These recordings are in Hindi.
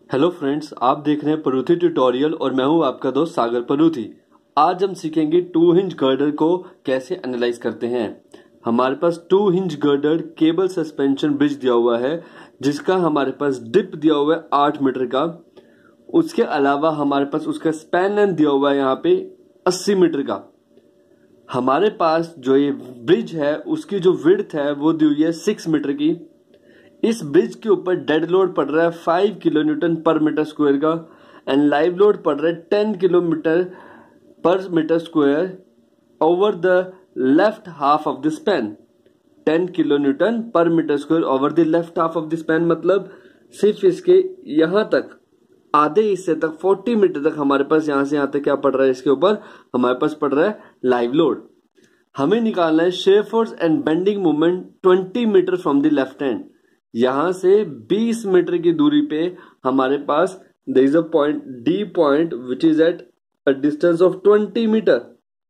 हेलो फ्रेंड्स, आप देख रहे हैं परूथी ट्यूटोरियल और मैं हूं आपका दोस्त सागर परूथी। आज हम सीखेंगे 2 हिंज गर्डर को कैसे एनालाइज करते हैं। हमारे पास 2 hinge girder cable suspension bridge दिया हुआ है जिसका हमारे पास डिप दिया हुआ है 8 मीटर का। उसके अलावा हमारे पास उसका स्पैन लेंथ दिया हुआ है यहाँ पे 80 मीटर का। हमारे पास जो ये ब्रिज है उसकी जो विड्थ है वो दी हुई है 6 मीटर की। इस ब्रिज के ऊपर डेड लोड पड़ रहा है 5 kilo newton per metre square का एंड लाइव लोड पड़ रहा है 10 kilometre per metre square over the left half of the span. 10 kilo newton per metre square over the left half of the span मतलब सिर्फ इसके यहां तक आधे हिस्से तक 40 मीटर तक हमारे पास यहां से यहां तक क्या पड़ रहा है, इसके ऊपर हमारे पास पड़ रहा है लाइव लोड। हमें निकालना है shear force and bending moment 20 metre from the left hand. यहां से 20 मीटर की दूरी पे हमारे पास there is a point D point which is at a distance of 20 metre.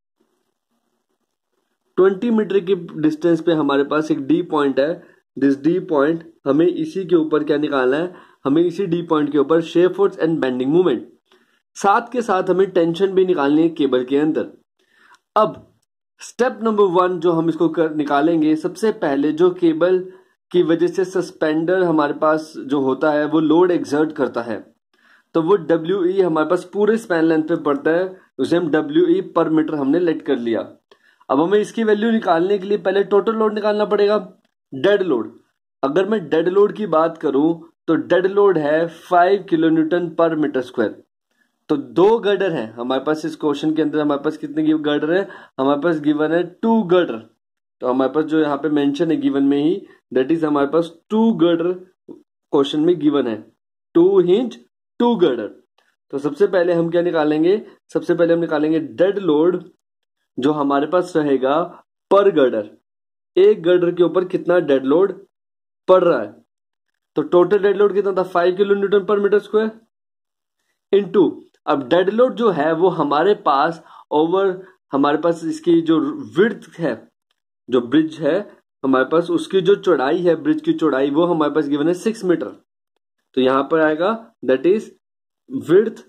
20 metre की डिस्टेंस पे हमारे पास एक डी पॉइंट है। दिस डी पॉइंट हमें इसी के ऊपर क्या निकालना है, हमें इसी डी पॉइंट के ऊपर shear force and bending movement, साथ के साथ हमें टेंशन भी निकालनी है केबल के अंदर। अब स्टेप नंबर 1 जो हम इसको निकालेंगे, सबसे पहले जो केबल की वजह से सस्पेंडर हमारे पास जो होता है वो लोड एक्सर्ट करता है, तो वो WE हमारे पास पूरे स्पैन लेंथ पे पड़ता है। उसे हम WE पर मीटर हमने लेट कर लिया। अब हमें इसकी वैल्यू निकालने के लिए पहले टोटल लोड निकालना पड़ेगा, डेड लोड। अगर मैं डेड लोड की बात करूं तो डेड लोड है 5 kilo newton per metre square. तो 2 गर्डर है हमारे पास इस क्वेश्चन के अंदर। हमारे पास कितने गर्डर है, हमारे पास गिवन है 2 गर्डर। तो हमारे पास जो यहाँ पे मेंशन है गिवन में ही, दैट इज हमारे पास 2 गर्डर क्वेश्चन में गिवन है, 2 हिंज 2 गर्डर। तो सबसे पहले हम क्या निकालेंगे, सबसे पहले हम निकालेंगे डेड लोड जो हमारे पास रहेगा पर गर्डर। एक गर्डर के ऊपर कितना डेड लोड पड़ रहा है, तो टोटल डेड लोड कितना था 5 kilo newton per metre square into. अब डेड लोड जो है वो हमारे पास ओवर, हमारे पास इसकी जो विड्थ है, जो ब्रिज है हमारे पास, उसकी जो चौड़ाई है, ब्रिज की चौड़ाई, वो हमारे पास गिवन है 6 मीटर। तो यहां पर आएगा that is width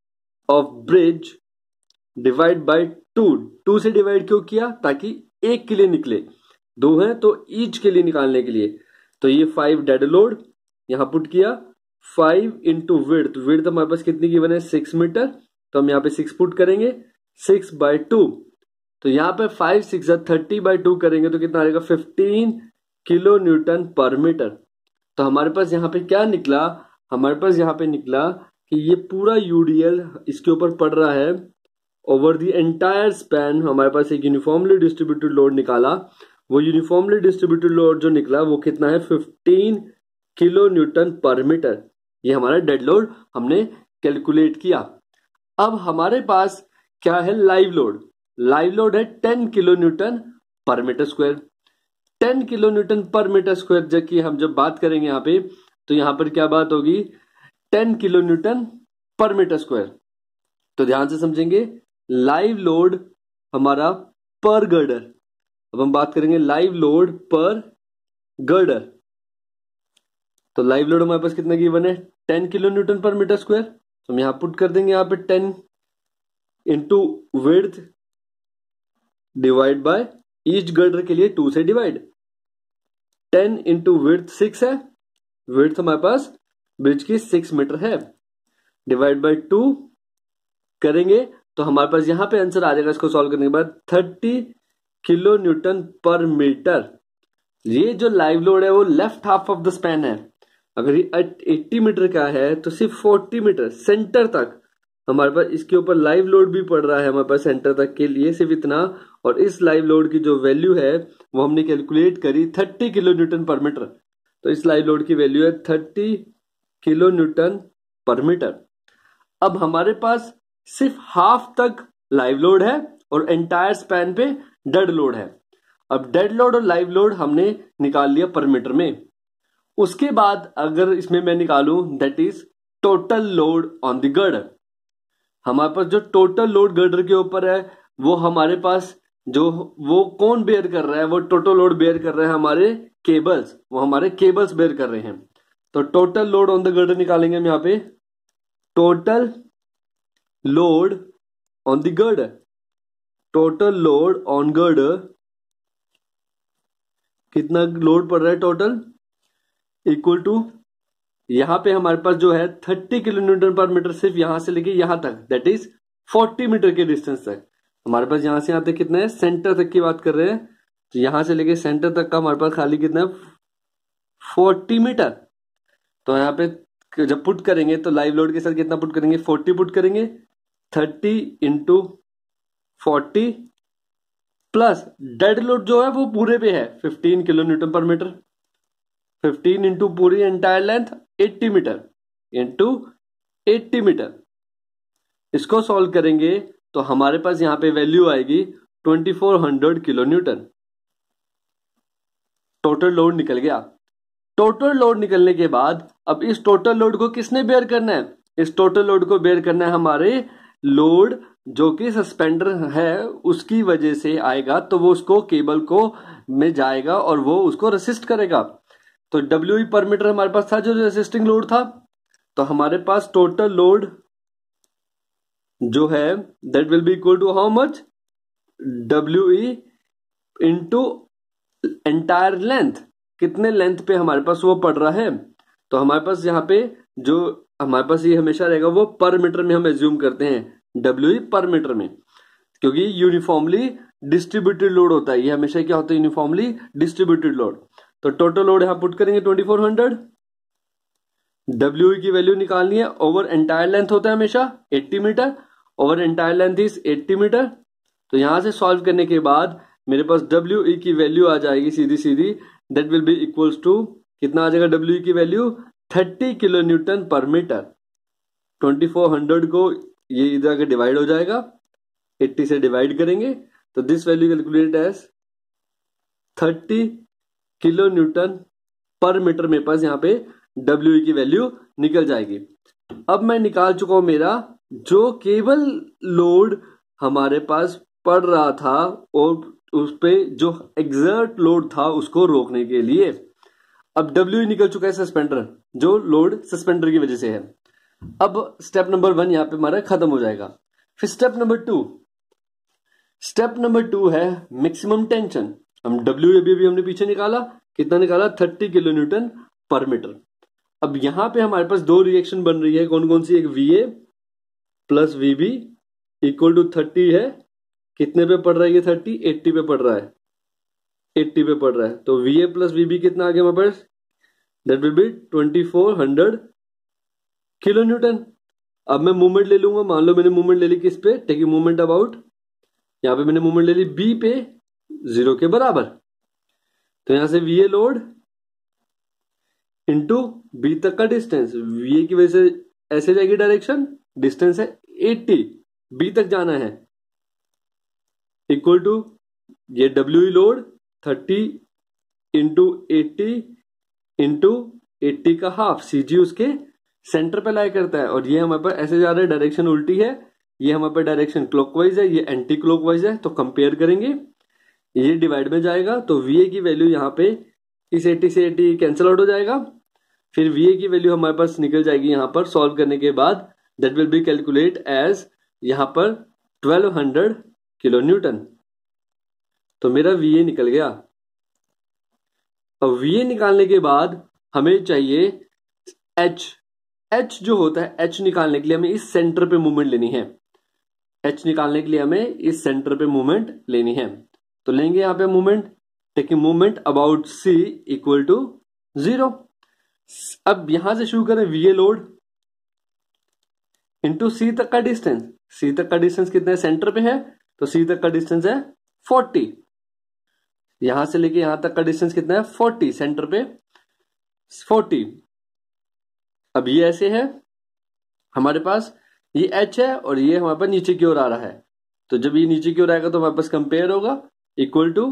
of bridge divide by 2 से डिवाइड क्यों किया, ताकि एक के लिए निकले, 2 है तो ईच के लिए निकालने के लिए। तो ये 5 डेड लोड यहां पुट किया, 5 इंटू विड्थ हमारे पास कितनी गिवन है 6 मीटर। तो हम यहाँ पे 6 पुट करेंगे, 6/2। तो यहाँ पे 5 6 30/2 करेंगे तो कितना आएगा 15 किलो न्यूटन पर मीटर। तो हमारे पास यहाँ पे क्या निकला, हमारे पास यहाँ पे निकला कि ये पूरा यूडीएल इसके ऊपर पड़ रहा है ओवर द एंटायर स्पैन। हमारे पास एक यूनिफॉर्मली डिस्ट्रीब्यूटेड लोड निकाला, वो यूनिफॉर्मली डिस्ट्रीब्यूटेड लोड जो निकला वो कितना है 15 किलो न्यूटन पर मीटर। ये हमारा डेड लोड हमने कैलकुलेट किया। अब हमारे पास क्या है, लाइव लोड। लाइव लोड है 10 kilo newton per metre square. 10 kilo newton per metre square जबकि हम जब बात करेंगे यहाँ पे, तो यहां पर क्या बात होगी 10 kilo newton per metre square. तो ध्यान से समझेंगे, लाइव लोड हमारा पर गर्डर। अब हम बात करेंगे लाइव लोड पर गर्डर। तो लाइव लोड हमारे पास कितना गिवन है 10 kilo newton per metre square. तो हम यहां पुट कर देंगे, यहाँ पे 10 into width divide by each girder के लिए 2 से डिवाइड। 10 इंटू विड्थ 6 है, विड्थ हमारे पास ब्रिज की 6 मीटर है, डिवाइड बाय 2 करेंगे तो हमारे पास यहां पे आंसर आ जाएगा इसको सॉल्व करने के बाद 30 किलो न्यूटन पर मीटर। ये जो लाइव लोड है वो left half of the span है। अगर ये 80 मीटर का है तो सिर्फ 40 मीटर सेंटर तक हमारे पास इसके ऊपर लाइव लोड भी पड़ रहा है हमारे पास सेंटर तक के लिए, सिर्फ इतना। और इस लाइव लोड की जो वैल्यू है वो हमने कैलकुलेट करी 30 किलो न्यूटन पर मीटर। तो इस लाइव लोड की वैल्यू है 30 किलो न्यूटन पर मीटर। अब हमारे पास सिर्फ हाफ तक लाइव लोड है और एंटायर स्पैन पे डेड लोड है। अब डेड लोड और लाइव लोड हमने निकाल लिया पर मीटर में। उसके बाद अगर इसमें मैं निकालूं that is total load on the girder. हमारे पास जो टोटल लोड गर्डर के ऊपर है वो हमारे पास जो वो कौन बेयर कर रहा है, वो टोटल लोड बेयर कर रहे हैं हमारे केबल्स, वो हमारे केबल्स बेयर कर रहे हैं। तो total load on the girder निकालेंगे हम यहाँ पे, total load on the girder, total load on girder, कितना लोड पड़ रहा है टोटल, इक्वल टू, यहां पे हमारे पास जो है 30 किलो न्यूटन पर मीटर सिर्फ यहां से लेके यहां तक, दैट इज 40 मीटर के डिस्टेंस तक। हमारे पास यहां से यहां तक कितना है, सेंटर तक की बात कर रहे हैं, तो यहां से लेके सेंटर तक का हमारे पास खाली कितना है, 40 मीटर। तो यहाँ पे जब पुट करेंगे तो लाइव लोड के साथ कितना पुट करेंगे, 40 पुट करेंगे, 30 इंटू 40 प्लस डेड लोड जो है वो पूरे पे है 15 kilo newton per metre, 15 into पूरी entire length 80 metre into 80 metre. इसको सॉल्व करेंगे तो हमारे पास यहां पे वैल्यू आएगी 2400 किलो न्यूटन। टोटल लोड निकल गया। टोटल लोड निकलने के बाद अब इस टोटल लोड को किसने बेयर करना है, इस टोटल लोड को बेयर करना है हमारे लोड जो कि सस्पेंडर है उसकी वजह से आएगा, तो वो उसको केबल को में जाएगा और वो उसको रेसिस्ट करेगा। तो डब्ल्यू पर मीटर हमारे पास था जो रेसिस्टिंग लोड था, तो हमारे पास टोटल लोड जो है that will be equal to how much, W into entire length, कितने लेंथ पे हमारे पास वो पड़ रहा है। तो हमारे पास यहाँ पे जो हमारे पास ये हमेशा रहेगा वो पर मीटर में हम एज्यूम करते हैं, डब्ल्यू पर मीटर में, क्योंकि यूनिफॉर्मली डिस्ट्रीब्यूटेड लोड होता है, ये हमेशा क्या होता है, यूनिफॉर्मली डिस्ट्रीब्यूटेड लोड। तो टोटल लोड यहां पुट करेंगे 2400, डब्ल्यू की वैल्यू निकालनी है, ओवर एंटायर लेंथ होता है हमेशा 80 metre, over entire length is 80 metre. तो यहां से सॉल्व करने के बाद मेरे पास डब्ल्यू की वैल्यू आ जाएगी सीधी सीधी, that will be equals to, कितना आ जाएगा डब्ल्यू की value, 30 kilo newton per metre. 2400 को ये इधर आके डिवाइड हो जाएगा, 80 से डिवाइड करेंगे तो this value calculate as 30 kilo newton per metre. मेरे पास यहाँ पे डब्ल्यू की वैल्यू निकल जाएगी। अब मैं निकाल चुका हूं मेरा जो केबल लोड हमारे पास पड़ रहा था और उस पे जो एग्जर्ट लोड था उसको रोकने के लिए। अब डब्ल्यू निकल चुका है सस्पेंडर, जो लोड सस्पेंडर की वजह से है। अब स्टेप नंबर 1 यहां पे हमारा खत्म हो जाएगा। फिर स्टेप नंबर 2, स्टेप नंबर 2 है मैक्सिमम टेंशन। हम डब्ल्यू अभी हमने पीछे निकाला, कितना निकाला, 30 किलो न्यूटन पर मीटर। अब यहां पे हमारे पास दो रिएक्शन बन रही है, कौन कौन सी, एक VA plus VB equal to 30 है, कितने पे पड़ रहा है ये 30, 80 पे पड़ रहा है, 80 पे पड़ रहा है। तो वीए प्लस वीबी कितना आ गया हमारे पास, that will be 2400 kilo newton. अब मैं मूवमेंट ले लूंगा, मान लो मैंने मूवमेंट ले ली किस पे, टेकिंग मूवमेंट अबाउट, यहां पे मैंने मूवमेंट ले ली बी पे 0 के बराबर। तो यहां से वीए लोड इंटू बी तक का डिस्टेंस, वीए की वजह से ऐसे जाएगी डायरेक्शन, डिस्टेंस है 80, बी तक जाना है, इक्वल टू ये डब्ल्यू लोड 30 इंटू 80 इंटू 80 का हाफ, सीजी उसके सेंटर पे लाई करता है, और ये हमारे पास ऐसे जा रहा है, डायरेक्शन उल्टी है, ये हमारे पास डायरेक्शन क्लॉकवाइज है, ये एंटी क्लॉकवाइज है। तो कंपेयर करेंगे, ये डिवाइड में जाएगा, तो वीए की वैल्यू यहाँ पे इस 80 से 80 कैंसिल आउट हो जाएगा। फिर वीए की वैल्यू हमारे पास निकल जाएगी यहां पर सॉल्व करने के बाद, that will be calculate as यहां पर 1200 किलो न्यूटन। तो मेरा वीए निकल गया। अब वीए निकालने के बाद हमें चाहिए एच जो होता है, एच निकालने के लिए हमें इस सेंटर पे मूवमेंट लेनी है, एच निकालने के लिए हमें इस सेंटर पे मूवमेंट लेनी है। तो लेंगे यहां पे movement, taking movement about C equal to 0। अब यहां से शुरू करें, वीए लोड इंटू सी तक का डिस्टेंस, सी तक का डिस्टेंस कितना है, सेंटर पे है, तो सी तक का डिस्टेंस है 40, यहां से लेके यहां तक का डिस्टेंस कितना है 40, सेंटर पे 40। अब ये ऐसे है हमारे पास, ये एच है और ये हमारे पास नीचे की ओर आ रहा है, तो जब ये नीचे की ओर आएगा तो हमारे पास कंपेयर होगा, equal to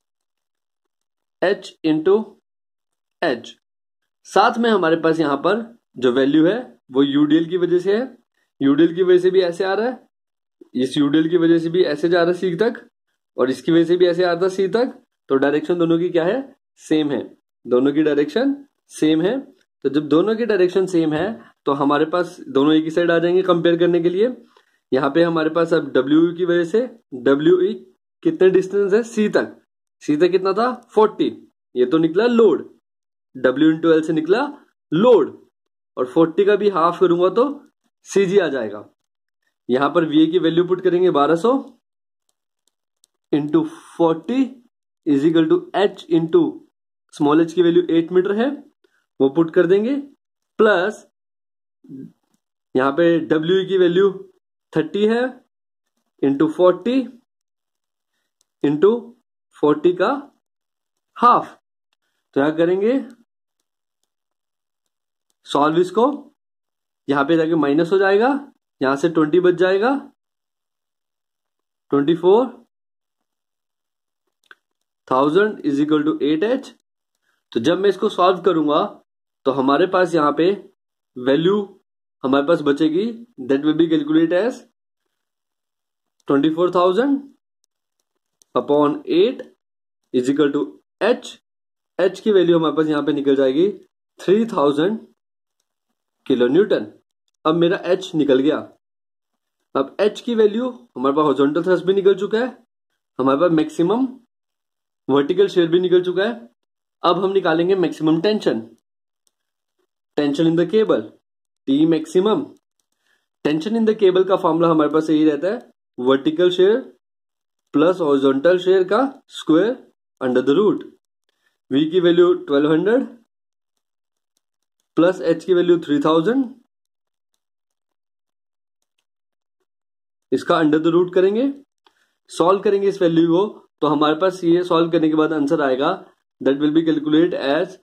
H into H. साथ में हमारे पास यहां पर जो वैल्यू है वो यूडीएल की वजह से है, यूडीएल की वजह से भी ऐसे आ रहा है, इस यूडीएल की वजह से भी ऐसे जा रहा है सी तक, और इसकी वजह से भी ऐसे आता है सी तक। तो डायरेक्शन दोनों की क्या है, सेम है, दोनों की डायरेक्शन सेम है। तो जब दोनों की डायरेक्शन सेम है तो हमारे पास दोनों एक ही साइड आ जाएंगे कंपेयर करने के लिए। यहाँ पे हमारे पास अब डब्ल्यू की वजह से डब्ल्यू ई कितने डिस्टेंस है सी तक, सी तक कितना था 40, ये तो निकला लोड, डब्ल्यू इंटू एल से निकला लोड, और 40 का भी हाफ करूंगा तो सीजी आ जाएगा। यहां पर वी की वैल्यू पुट करेंगे 1200 into 40 is equal to H into small H की वैल्यू 8 मीटर है वो पुट कर देंगे, प्लस यहां पे डब्ल्यू की वैल्यू 30 है इंटू 40 इंटू 40 का हाफ। तो क्या करेंगे सॉल्व इसको, यहां पे जाके माइनस हो जाएगा, यहां से 20 बच जाएगा 24,000 इज इक्वल टू 8H। तो जब मैं इसको सॉल्व करूंगा तो हमारे पास यहां पे वैल्यू हमारे पास बचेगी that will be calculate as 24,000 upon 8 is equal to H। H की वैल्यू हमारे पास यहां पे निकल जाएगी 3000 किलो न्यूटन। अब मेरा H निकल गया। अब H की वैल्यू हमारे पास हॉरिजॉन्टल थ्रस्ट भी निकल चुका है, हमारे पास मैक्सिमम वर्टिकल शेयर भी निकल चुका है। अब हम निकालेंगे maximum tension, tension in the cable, T maximum. Tension in the cable का फॉर्मूला हमारे पास यही रहता है, vertical shear plus horizontal shear का square under the root. V की वैल्यू 1200 प्लस H की वैल्यू 3000, इसका अंडर द रूट करेंगे, सॉल्व करेंगे इस वैल्यू को, तो हमारे पास ये सॉल्व करने के बाद आंसर आएगा that will be calculate as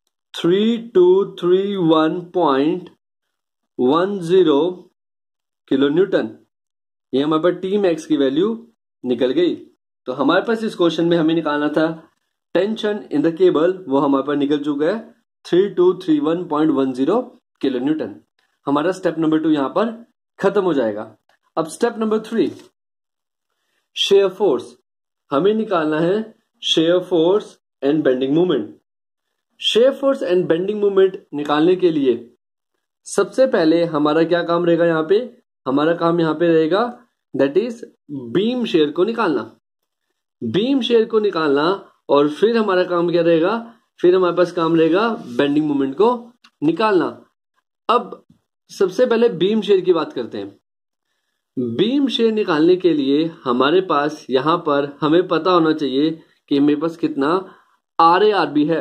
3231.10 kilo newton. ये हमारे पास टी मैक्स की वैल्यू निकल गई। तो हमारे पास इस क्वेश्चन में हमें निकालना था टेंशन इन द केबल, वो हमारे पास निकल चुका है 3231.10 किलो न्यूटन। हमारा स्टेप नंबर 2 यहां पर खत्म हो जाएगा। अब स्टेप नंबर 3 शेयर फोर्स, हमें निकालना है shear force and bending moment. Shear force and bending moment निकालने के लिए सबसे पहले हमारा क्या काम रहेगा, यहां पे हमारा काम यहां पे रहेगा दैट इज बीम शेयर को निकालना, बीम शेयर को निकालना। और फिर हमारा काम क्या रहेगा, फिर हमारे पास काम रहेगा बेंडिंग मोमेंट को निकालना। अब सबसे पहले बीम शेयर की बात करते हैं। बीम शेयर निकालने के लिए हमारे पास यहां पर हमें पता होना चाहिए कि मेरे पास कितना RARB है।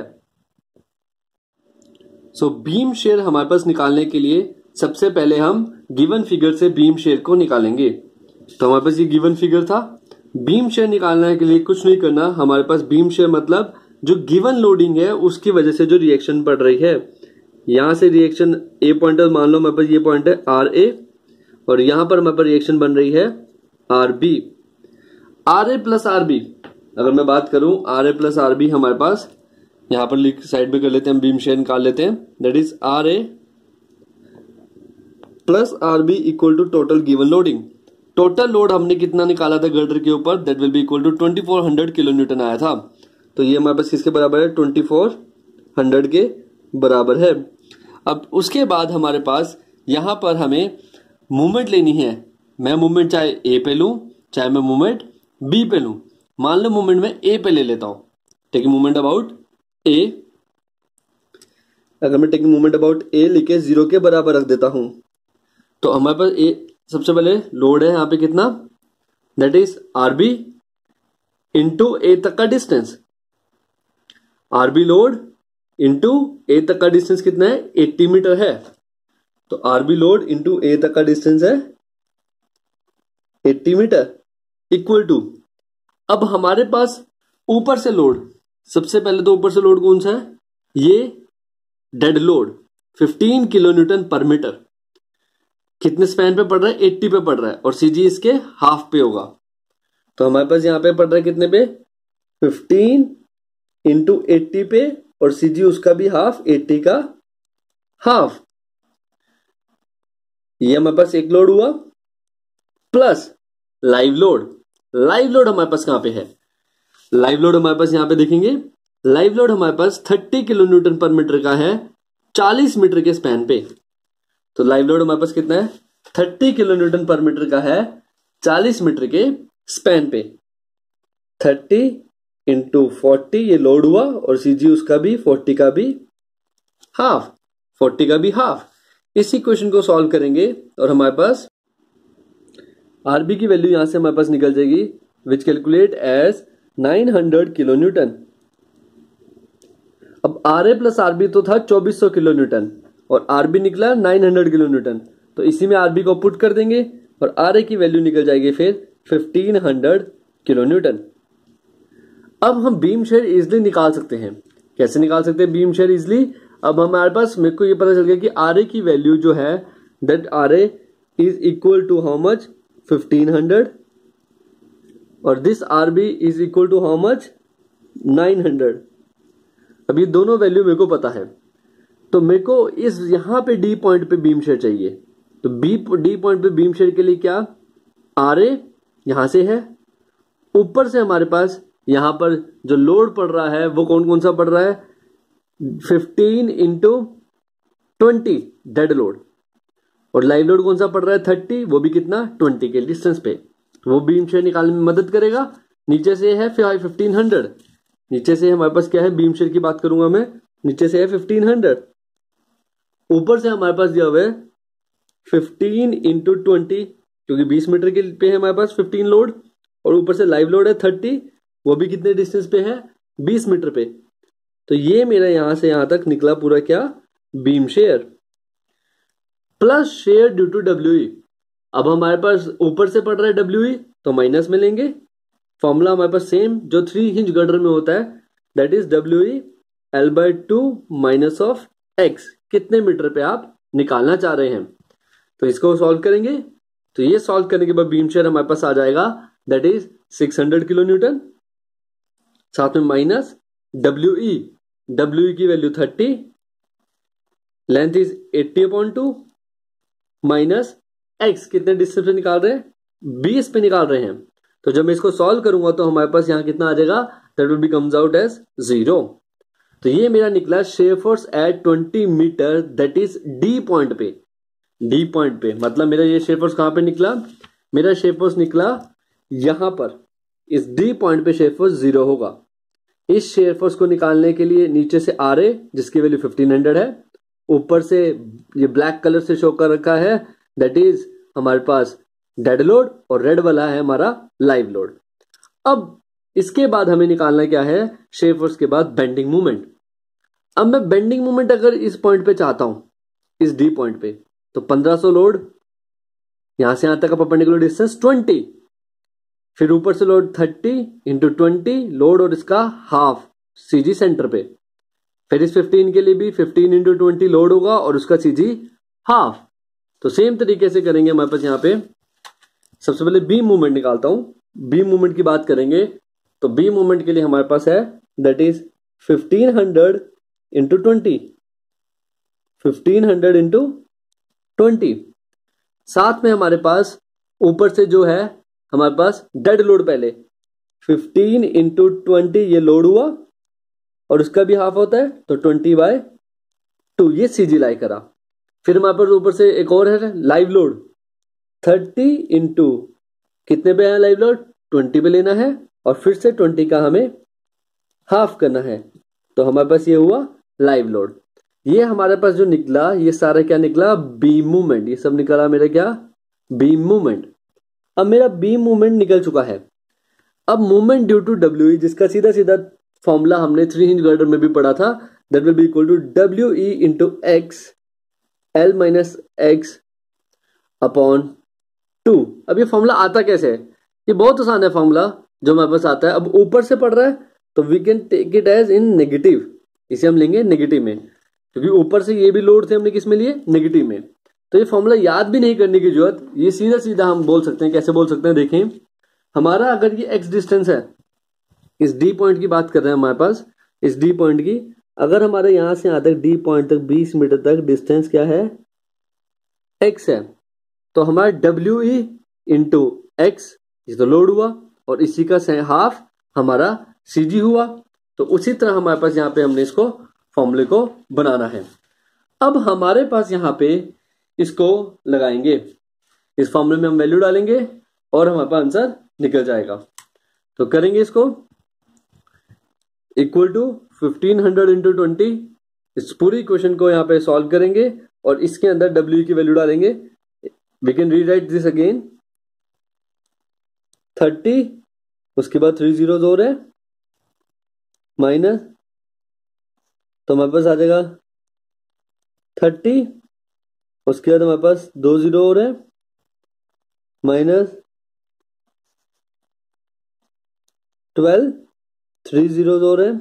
सो बीम शेयर हमारे पास निकालने के लिए सबसे पहले हम गिवन फिगर से बीम शेयर को निकालेंगे। तो हमारे पास ये गिवन फिगर था। बीम शेयर निकालने के लिए कुछ नहीं करना, हमारे पास बीम शेयर मतलब जो गिवन लोडिंग है उसकी वजह से जो रिएक्शन पड़ रही है, यहां से रिएक्शन ए पॉइंट मान लो हमारे पास ये पॉइंट है RA और यहां पर हमारे पास रिएक्शन बन रही है RB। RA प्लस RB, अगर मैं बात करूं RA प्लस RB हमारे पास यहां पर लिख साइड में कर लेते हैं, बीम शेयर निकाल लेते हैं। That is RA plus RB equal to total given loading. Total load हमने कितना निकाला था गर्डर के ऊपर, that will be equal to 2400 kilo newton आया था। तो ये हमारे पास किसके बराबर है, 2400 के बराबर है। अब उसके बाद हमारे पास यहां पर हमें मूवमेंट लेनी है। मैं मूवमेंट चाहे ए पे लूं चाहे मैं मूवमेंट बी पे लूं। मान लो मूवमेंट में ए पे ले लेता हूं, टेकिंग मूवमेंट अबाउट ए। अगर मैं टेकिंग मूवमेंट अबाउट ए लिखे 0 के बराबर रख देता हूं तो हमारे पास ए सबसे पहले लोड है यहां पे कितना, that is RB into A तक का distance. RB load into A तक का डिस्टेंस कितना है 80 मीटर है। तो RB लोड इंटू ए तक का डिस्टेंस है 80 मीटर इक्वल टू, अब हमारे पास ऊपर से लोड, सबसे पहले तो ऊपर से लोड कौन सा है, ये dead load 15 kilo newton per metre. कितने स्पैन पे पड़ रहा है, 80 पे पड़ रहा है और CG इसके हाफ पे होगा। तो हमारे पास यहां पे पड़ रहा है कितने पे, 15 इंटू 80 पे और CG उसका भी हाफ, 80 का हाफ। ये हमारे पास एक लोड हुआ plus live load. Live load हमारे पास कहां पे है, लाइव लोड हमारे पास यहां पे देखेंगे, लाइव लोड हमारे पास 30 किलो न्यूटन पर मीटर का है 40 मीटर के स्पैन पे। तो लाइव लोड हमारे पास कितना है, 30 किलो न्यूटन पर मीटर का है 40 मीटर के स्पैन पे। 30 इंटू 40 ये लोड हुआ और सीजी उसका भी 40 का भी हाफ, 40 का भी हाफ। इसी क्वेश्चन को सॉल्व करेंगे और हमारे पास आरबी की वैल्यू यहां से हमारे पास निकल जाएगी, which calculate as 900 kilo newton. अब आर ए प्लस आरबी तो था 2400 किलो न्यूटन और आरबी निकला 900 किलो न्यूटन। तो इसी में आरबी को पुट कर देंगे और आर ए की वैल्यू निकल जाएगी फिर 1500 किलो न्यूटन। अब हम बीम शेयर इजिली निकाल सकते हैं। कैसे निकाल सकते हैं बीम शेयर इजिली? अब हमारे पास, मेरे को ये पता चल गया कि आर ए की वैल्यू जो है, that R A is equal to how much, 1500, और this R B is equal to how much, 900। अब ये दोनों वैल्यू मेरे को पता है, तो मेरे को इस यहां पे डी पॉइंट पे बीम शेयर चाहिए। तो डी पॉइंट पे बीम शेयर के लिए क्या, आर ए यहां से है, ऊपर से हमारे पास यहां पर जो लोड पड़ रहा है वो कौन कौन सा पड़ रहा है, 15 इंटू 20 डेड लोड, और लाइव लोड कौन सा पड़ रहा है 30, वो भी कितना 20 के डिस्टेंस पे। वो बीम शेयर निकालने में मदद करेगा। नीचे से है 1500, नीचे से हमारे पास क्या है, बीम शेयर की बात करूंगा मैं, नीचे से है 1500, ऊपर से हमारे पास दिया हुआ है 15 इंटू 20, क्योंकि 20 मीटर के पे है हमारे पास 15 लोड, और ऊपर से लाइव लोड है 30, वो भी कितने डिस्टेंस पे है, 20 मीटर पे। तो ये मेरा यहां से यहां तक निकला पूरा क्या, beam shear plus shear due to W. अब हमारे पास ऊपर से पड़ रहा है डब्ल्यू, तो माइनस में लेंगे। फॉर्मूला हमारे पास सेम जो 3 हिंज गर्डर में होता है, that is W L/2 minus of X, कितने मीटर पे आप निकालना चाह रहे हैं। तो इसको सॉल्व करेंगे, तो ये सॉल्व करने के बाद बीम शेयर हमारे पास आ जाएगा, दैट इज 600 किलो न्यूटन, साथ में माइनस डब्ल्यू की value 30, length is 80/2 minus X, कितने डिस्टेंस पे निकाल रहे हैं, 20 पे निकाल रहे हैं। तो जब मैं इसको सॉल्व करूंगा तो हमारे पास यहां कितना आ जाएगा, that will be comes out as 0। तो ये मेरा निकला shear force at 20 metre, that is D point पे। डी पॉइंट पे मतलब मेरा ये शेयर फोर्स कहां पे निकला, मेरा शेयर फोर्स निकला यहां पर, इस डी पॉइंट पे शेयर फोर्स 0 होगा। इस शेयर फोर्स को निकालने के लिए नीचे से आर ए जिसकी वैल्यू 1500 है, ऊपर से ये ब्लैक कलर से शो कर रखा है, दैट इज हमारे पास डेड लोड, और रेड वाला है हमारा लाइव लोड। अब इसके बाद हमें निकालना क्या है, शेयर फोर्स के बाद बेंडिंग मूवमेंट। अब मैं बेंडिंग मूवमेंट अगर इस पॉइंट पे चाहता हूं, इस डी पॉइंट पे, तो 1500 लोड, यहां से यहां तक का परपेंडिकुलर डिस्टेंस 20, फिर ऊपर से लोड 30 इंटू 20 लोड और इसका हाफ सीजी सेंटर पे, फिर इस 15 के लिए भी 15 इंटू 20 लोड होगा और उसका सीजी हाफ। तो सेम तरीके से करेंगे हमारे पास यहाँ पे। सबसे पहले बीम मूवमेंट निकालता हूं। बीम मूवमेंट की बात करेंगे तो बीम मूवमेंट के लिए हमारे पास है, दैट इज 1500 इंटू 20, 1500 इंटू 20, साथ में हमारे पास ऊपर से जो है हमारे पास डेड लोड, पहले 15 इंटू 20 ये लोड हुआ और उसका भी हाफ होता है, तो 20/2 ये सीजी लाई करा। फिर हमारे पास ऊपर से एक और है लाइव लोड, 30 इंटू कितने पे है लाइव लोड, 20 पे लेना है, और फिर से 20 का हमें हाफ करना है, तो हमारे पास ये हुआ लाइव लोड। ये हमारे पास जो निकला, ये सारा क्या निकला, बीम मूवमेंट। ये सब निकला मेरा क्या, बीम मूवमेंट। अब मेरा बीम मूवमेंट निकल चुका है। अब मूवमेंट ड्यू टू डब्ल्यू, जिसका सीधा सीधा फॉर्मूला हमने 3 हिंज गर्डर में भी पढ़ा था, that will be equal to W E into X L minus X upon 2। अब ये फॉर्मूला आता कैसे है, ये बहुत आसान है फॉर्मूला जो हमारे पास आता है। अब ऊपर से पढ़ रहा है तो we can take it as in negative, इसे हम लेंगे नेगेटिव में, क्योंकि ऊपर से ये भी लोड थे हमने किस में लिए, नेगेटिव में। तो ये फॉर्मूला याद भी नहीं करने की जरूरत, ये सीधा सीधा हम बोल सकते हैं। कैसे बोल सकते हैं, देखें, हमारा अगर ये एक्स डिस्टेंस है, इस डी पॉइंट की बात कर रहे हैं हमारे पास, इस डी पॉइंट की, अगर हमारे यहां से यहां तक डी पॉइंट तक 20 मीटर तक डिस्टेंस क्या है, एक्स है, तो हमारा डब्ल्यू ई इंटू एक्स ये तो लोड हुआ और इसी का हाफ हमारा सीजी हुआ। तो उसी तरह हमारे पास यहाँ पे हमने इसको फॉर्मूले को बनाना है। अब हमारे पास यहाँ पे इसको लगाएंगे, इस फॉर्मूले में हम वैल्यू डालेंगे और हमारे पास आंसर निकल जाएगा। तो करेंगे इसको, इक्वल टू 1500 इंटू 20, इस पूरी क्वेश्चन को यहाँ पे सॉल्व करेंगे और इसके अंदर W की वैल्यू डालेंगे। We can rewrite this again, 30, उसके बाद 3 zeros और है, माइनस, तो हमारे पास आ जाएगा 30, उसके बाद हमारे पास 2 0 और है, माइनस 12, 3 zeros और है,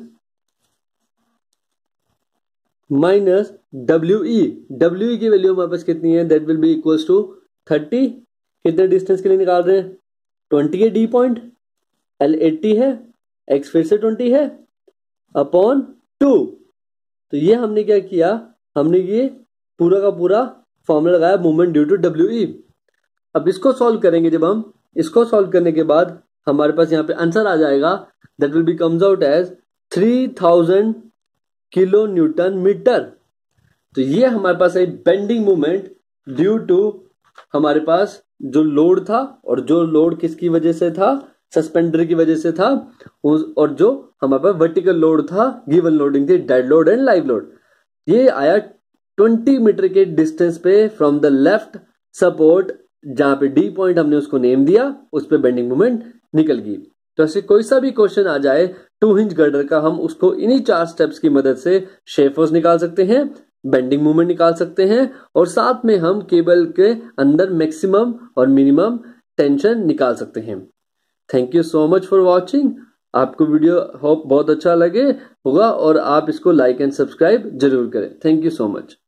माइनस WE की वैल्यू हमारे पास कितनी है, that will be equals to 30, कितने डिस्टेंस के लिए निकाल रहे हैं, 20 है डी पॉइंट, L 80 है, X फिर से 20 है, अपॉन 2। तो ये हमने क्या किया, हमने ये पूरा का पूरा फॉर्मूला लगाया मोमेंट ड्यू टू WE। अब इसको सॉल्व करेंगे, जब हम इसको सॉल्व करने के बाद हमारे पास यहाँ पे आंसर आ जाएगा, that will be comes out as 3000 kilo newton metre. तो ये हमारे पास है बेंडिंग मोमेंट ड्यू टू हमारे पास जो लोड था, और जो लोड किसकी वजह से था, सस्पेंडर की वजह से था, और जो हमारे पास वर्टिकल लोड था, गिवन लोडिंग थी, dead load and live load. ये आया 20 मीटर के डिस्टेंस पे फ्रॉम द लेफ्ट सपोर्ट, जहां पे डी पॉइंट हमने उसको नेम दिया, उस पे बेंडिंग मोमेंट निकल गई। तो ऐसे कोई सा भी क्वेश्चन आ जाए 2 इंच गर्डर का, हम उसको इन्हीं 4 स्टेप्स की मदद से शेप फोर्स निकाल सकते हैं, बेंडिंग मूवमेंट निकाल सकते हैं, और साथ में हम केबल के अंदर मैक्सिमम और मिनिमम टेंशन निकाल सकते हैं। Thank you so much for watching. आपको वीडियो होप बहुत अच्छा लगे होगा और आप इसको लाइक एंड सब्सक्राइब जरूर करें। Thank you so much.